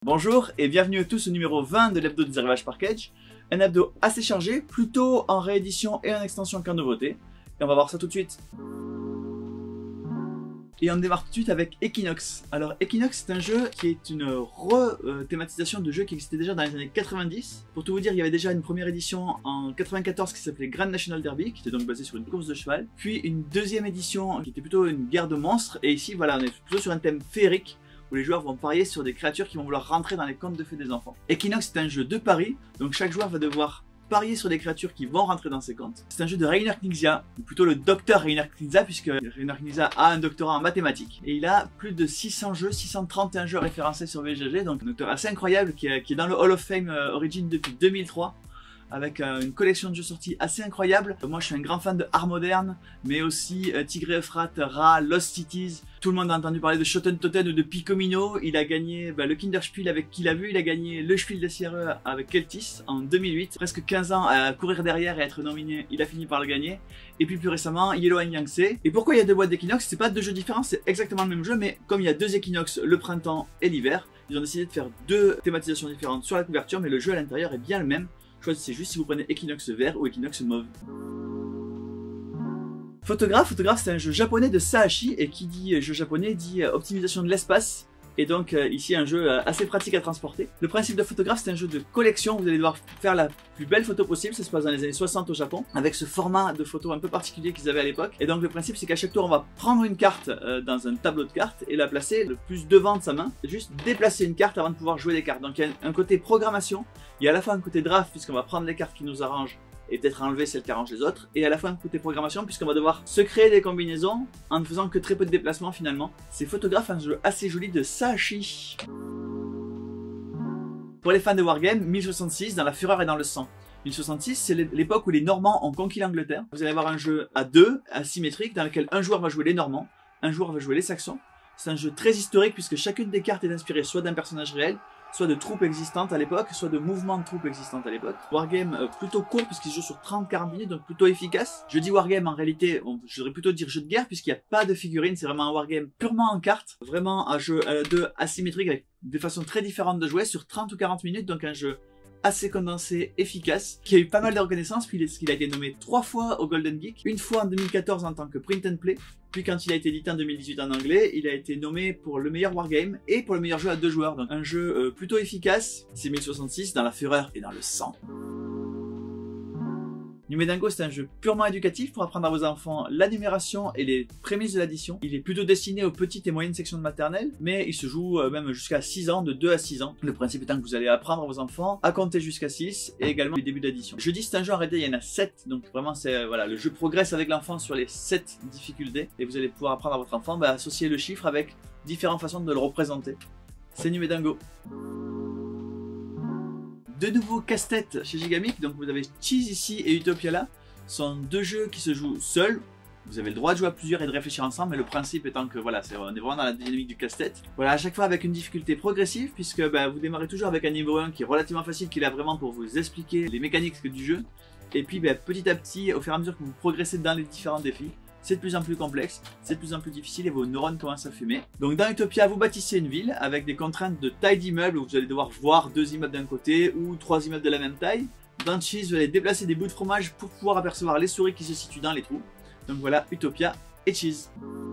Bonjour et bienvenue à tous au numéro 20 de l'hebdo des arrivages par Kedge. Un hebdo assez chargé, plutôt en réédition et en extension qu'en nouveauté. Et on va voir ça tout de suite. Et on démarre tout de suite avec Equinox. Alors Equinox c'est un jeu qui est une re-thématisation de jeu qui existait déjà dans les années 90. Pour tout vous dire, il y avait déjà une première édition en 94 qui s'appelait Grand National Derby, qui était donc basée sur une course de cheval. Puis une deuxième édition qui était plutôt une guerre de monstres. Et ici voilà, on est plutôt sur un thème féerique, où les joueurs vont parier sur des créatures qui vont vouloir rentrer dans les contes de fées des enfants. Equinox c'est un jeu de paris, donc chaque joueur va devoir parier sur des créatures qui vont rentrer dans ses comptes. C'est un jeu de Reiner Knizia, ou plutôt le docteur Reiner Knizia, puisque Reiner Knizia a un doctorat en mathématiques. Et il a plus de 600 jeux, 631 jeux référencés sur VGG, donc un auteur assez incroyable qui est dans le Hall of Fame Origin depuis 2003. Avec une collection de jeux sortis assez incroyable. Moi je suis un grand fan de Art Moderne, mais aussi Tigre et Euphrate, Ra, Lost Cities. Tout le monde a entendu parler de Shoten Toten ou de Picomino. Il a gagné le Kinderspiel avec Qui l'a vu, il a gagné le Spiel des Sierra avec Keltis en 2008. Presque 15 ans à courir derrière et à être nominé, il a fini par le gagner. Et puis plus récemment, Yellow and Yangtze. Et pourquoi il y a deux boîtes d'Equinox? C'est pas deux jeux différents, c'est exactement le même jeu, mais comme il y a deux Equinox, le printemps et l'hiver, ils ont décidé de faire deux thématisations différentes sur la couverture, mais le jeu à l'intérieur est bien le même. Choisissez juste si vous prenez Equinox vert ou Equinox mauve. Photographe c'est un jeu japonais de Saashi, et qui dit jeu japonais dit optimisation de l'espace. Et donc ici un jeu assez pratique à transporter. Le principe de Photographe c'est un jeu de collection, vous allez devoir faire la plus belle photo possible, ça se passe dans les années 60 au Japon, avec ce format de photo un peu particulier qu'ils avaient à l'époque. Et donc le principe c'est qu'à chaque tour on va prendre une carte dans un tableau de cartes et la placer le plus devant de sa main, et juste déplacer une carte avant de pouvoir jouer des cartes. Donc il y a un côté programmation, il y a à la fois un côté draft puisqu'on va prendre les cartes qui nous arrangent et peut-être enlever celles qui arrangent les autres, et à la fois un côté programmation puisqu'on va devoir se créer des combinaisons en ne faisant que très peu de déplacements finalement. C'est Photographe, un jeu assez joli de Saashi. Pour les fans de Wargame, 1066 dans la fureur et dans le sang. 1066 c'est l'époque où les Normands ont conquis l'Angleterre. Vous allez avoir un jeu à deux, asymétrique, dans lequel un joueur va jouer les Normands, un joueur va jouer les Saxons. C'est un jeu très historique puisque chacune des cartes est inspirée soit d'un personnage réel, soit de troupes existantes à l'époque, soit de mouvements de troupes existantes à l'époque. Wargame plutôt court puisqu'il se joue sur 30-40 minutes, donc plutôt efficace. Je dis Wargame, en réalité, je devrais plutôt dire jeu de guerre puisqu'il n'y a pas de figurines, c'est vraiment un Wargame purement en cartes, vraiment un jeu de asymétrique avec des façons très différentes de jouer sur 30 ou 40 minutes, donc un jeu assez condensé, efficace, qui a eu pas mal de reconnaissance, puisqu'il a été nommé 3 fois au Golden Geek, une fois en 2014 en tant que print and play, puis quand il a été édité en 2018 en anglais, il a été nommé pour le meilleur wargame et pour le meilleur jeu à 2 joueurs, donc un jeu plutôt efficace. C'est 1066 dans la fureur et dans le sang. Numédango c'est un jeu purement éducatif pour apprendre à vos enfants la numération et les prémices de l'addition. Il est plutôt destiné aux petites et moyennes sections de maternelle, mais il se joue même jusqu'à 6 ans, de 2 à 6 ans. Le principe étant que vous allez apprendre à vos enfants à compter jusqu'à 6 et également les débuts d'addition. Je dis c'est un jeu arrêté, il y en a 7, donc vraiment c'est voilà, le jeu progresse avec l'enfant sur les 7 difficultés et vous allez pouvoir apprendre à votre enfant à associer le chiffre avec différentes façons de le représenter. C'est Numédango. De nouveaux casse-têtes chez Gigamic, donc vous avez Cheese ici et Utopia là, sont deux jeux qui se jouent seuls. Vous avez le droit de jouer à plusieurs et de réfléchir ensemble, mais le principe étant que voilà, on est vraiment dans la dynamique du casse-tête. Voilà, à chaque fois avec une difficulté progressive, puisque vous démarrez toujours avec un niveau 1 qui est relativement facile, qui est là vraiment pour vous expliquer les mécaniques du jeu. Et puis petit à petit, au fur et à mesure que vous progressez dans les différents défis, c'est de plus en plus complexe, c'est de plus en plus difficile et vos neurones commencent à fumer. Donc dans Utopia, vous bâtissez une ville avec des contraintes de taille d'immeuble où vous allez devoir voir 2 immeubles d'un côté ou 3 immeubles de la même taille. Dans Cheese, vous allez déplacer des bouts de fromage pour pouvoir apercevoir les souris qui se situent dans les trous. Donc voilà, Utopia et Cheese.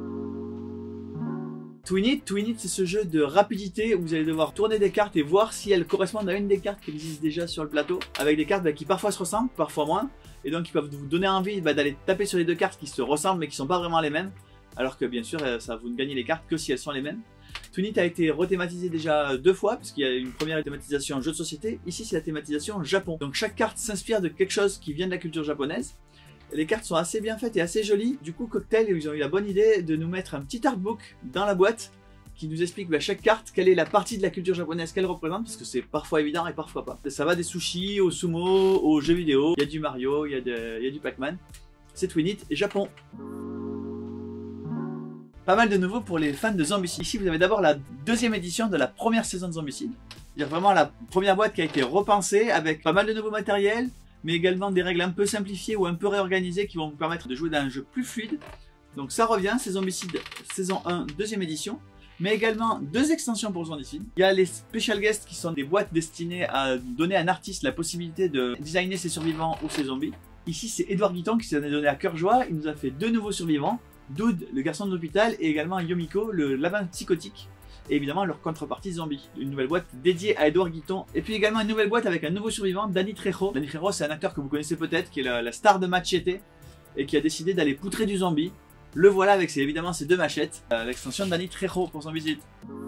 Twin It c'est ce jeu de rapidité où vous allez devoir tourner des cartes et voir si elles correspondent à une des cartes qui existent déjà sur le plateau, avec des cartes qui parfois se ressemblent, parfois moins, et donc ils peuvent vous donner envie d'aller taper sur les deux cartes qui se ressemblent mais qui sont pas vraiment les mêmes, alors que bien sûr ça vous ne gagnez les cartes que si elles sont les mêmes. Twin It a été rethématisé déjà 2 fois, puisqu'il y a une première thématisation jeu de société, ici c'est la thématisation Japon. Donc chaque carte s'inspire de quelque chose qui vient de la culture japonaise. Les cartes sont assez bien faites et assez jolies. Du coup, Cocktail, ils ont eu la bonne idée de nous mettre un petit artbook dans la boîte qui nous explique chaque carte, quelle est la partie de la culture japonaise qu'elle représente, parce que c'est parfois évident et parfois pas. Ça va des sushis, au sumo, aux jeux vidéo, il y a du Mario, il y a du Pac-Man. C'est Twin It et Japon. Pas mal de nouveaux pour les fans de Zombicide. Ici, vous avez d'abord la 2e édition de la première saison de Zombicide. C'est-à-dire vraiment la première boîte qui a été repensée avec pas mal de nouveaux matériels, mais également des règles un peu simplifiées ou un peu réorganisées qui vont vous permettre de jouer dans un jeu plus fluide. Donc ça revient, c'est Zombicide saison 1, 2e édition. mais également 2 extensions pour Zombies. Il y a les Special Guests qui sont des boîtes destinées à donner à un artiste la possibilité de designer ses survivants ou ses zombies. Ici, c'est Edouard Guiton qui s'en est donné à cœur joie. Il nous a fait 2 nouveaux survivants, Dude, le garçon de l'hôpital, et également Yomiko, le lapin psychotique. Et évidemment leur contrepartie zombie. Une nouvelle boîte dédiée à Edouard Guiton. Et puis également une nouvelle boîte avec un nouveau survivant, Danny Trejo. Danny Trejo, c'est un acteur que vous connaissez peut-être, qui est la star de Machete, et qui a décidé d'aller poutrer du zombie. Le voilà avec évidemment ses 2 machettes. L'extension de Danny Trejo pour son visite.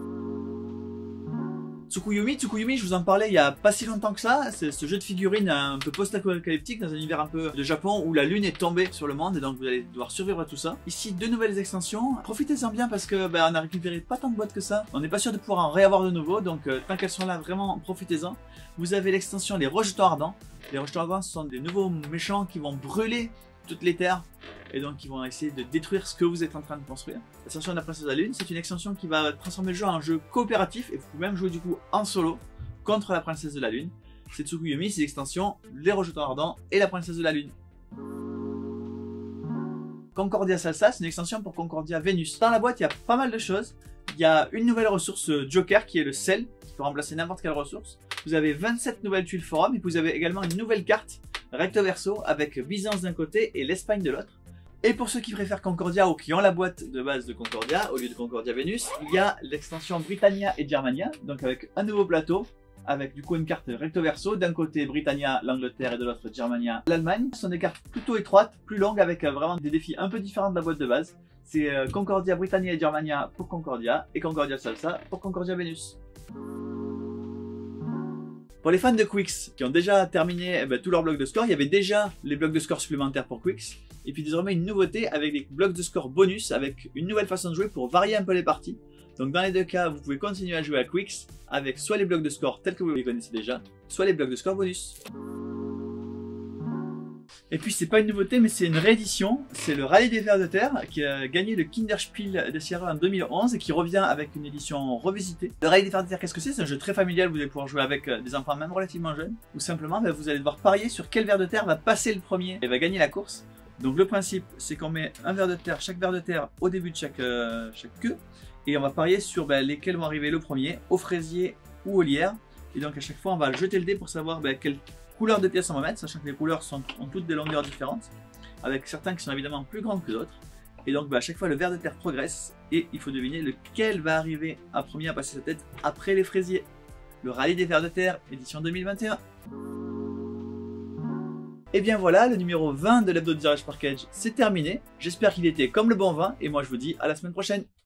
Tsukuyomi, je vous en parlais il y a pas si longtemps que ça. C'est ce jeu de figurines un peu post-apocalyptique dans un univers un peu de Japon où la lune est tombée sur le monde et donc vous allez devoir survivre à tout ça. Ici 2 nouvelles extensions. Profitez-en bien parce que on a récupéré pas tant de boîtes que ça. On n'est pas sûr de pouvoir en réavoir de nouveau, donc tant qu'elles sont là, vraiment profitez-en. Vous avez l'extension les rejetons ardents. Les rejetons ardents ce sont des nouveaux méchants qui vont brûler toutes les terres et donc ils vont essayer de détruire ce que vous êtes en train de construire. L'extension de la princesse de la lune, c'est une extension qui va transformer le jeu en jeu coopératif et vous pouvez même jouer du coup en solo contre la princesse de la lune. C'est Tsukuyomi, c'est l'extension les rejetons ardents et la princesse de la lune. Concordia Salsa, c'est une extension pour Concordia Vénus. Dans la boîte, il y a pas mal de choses. Il y a une nouvelle ressource Joker qui est le sel, qui peut remplacer n'importe quelle ressource. Vous avez 27 nouvelles tuiles forum et vous avez également une nouvelle carte recto verso avec Byzance d'un côté et l'Espagne de l'autre. Et pour ceux qui préfèrent Concordia ou qui ont la boîte de base de Concordia au lieu de Concordia Vénus, il y a l'extension Britannia et Germania, donc avec un nouveau plateau, avec du coup une carte recto verso, d'un côté Britannia, l'Angleterre et de l'autre Germania, l'Allemagne. Ce sont des cartes plutôt étroites, plus longues, avec vraiment des défis un peu différents de la boîte de base. C'est Concordia, Britannia et Germania pour Concordia, et Concordia Salsa pour Concordia Vénus. Pour les fans de Quicks qui ont déjà terminé tous leurs blocs de score, il y avait déjà les blocs de score supplémentaires pour Quicks. Et puis désormais une nouveauté avec des blocs de score bonus avec une nouvelle façon de jouer pour varier un peu les parties. Donc dans les 2 cas, vous pouvez continuer à jouer à Quicks avec soit les blocs de score tels que vous les connaissez déjà, soit les blocs de score bonus. Et puis c'est pas une nouveauté mais c'est une réédition, c'est le Rallye des Vers de Terre qui a gagné le Kinderspiel des Sierra en 2011 et qui revient avec une édition revisitée. Le Rallye des Vers de Terre, qu'est-ce que c'est? C'est un jeu très familial, vous allez pouvoir jouer avec des enfants même relativement jeunes, ou simplement vous allez devoir parier sur quel ver de terre va passer le premier et va gagner la course. Donc le principe c'est qu'on met un ver de terre, chaque ver de terre au début de chaque queue, et on va parier sur lesquels vont arriver le premier, au fraisier ou au lierre, et donc à chaque fois on va jeter le dé pour savoir quelle couleur de pièces on va mettre, sachant que les couleurs ont toutes des longueurs différentes, avec certains qui sont évidemment plus grandes que d'autres. Et donc à chaque fois le ver de terre progresse, et il faut deviner lequel va arriver en premier à passer sa tête après les fraisiers. Le Rallye des Vers de Terre, édition 2021. Et bien voilà, le numéro 20 de l'hebdo de Tirage Package, c'est terminé. J'espère qu'il était comme le bon vin, et moi je vous dis à la semaine prochaine.